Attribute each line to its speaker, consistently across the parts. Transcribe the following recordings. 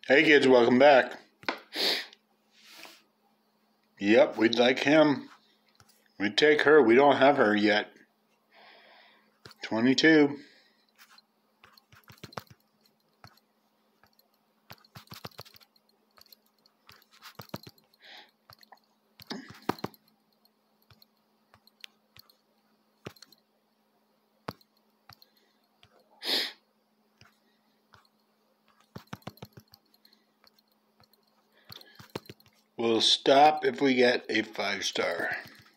Speaker 1: Hey kids, welcome back. Yep, we'd like him. We'd take her. We don't have her yet. 22. We'll stop if we get a 5-star.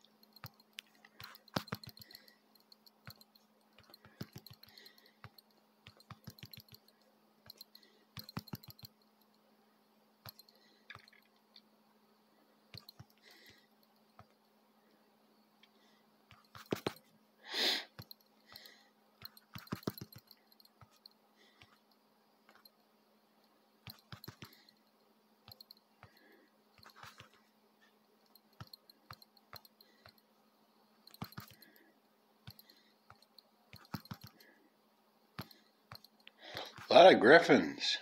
Speaker 1: A lot of griffins.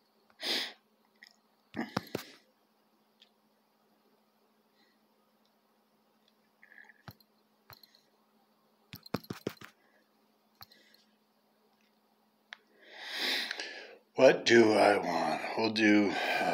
Speaker 1: What do I want? We'll do...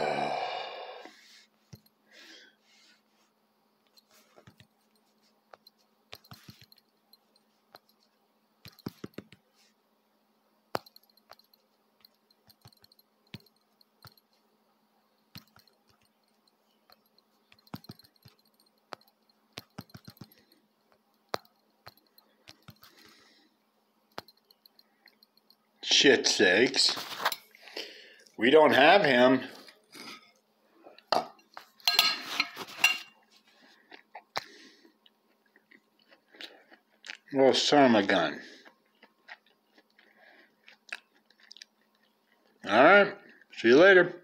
Speaker 1: shit sakes. We don't have him. Well, son of a gun. Alright, see you later.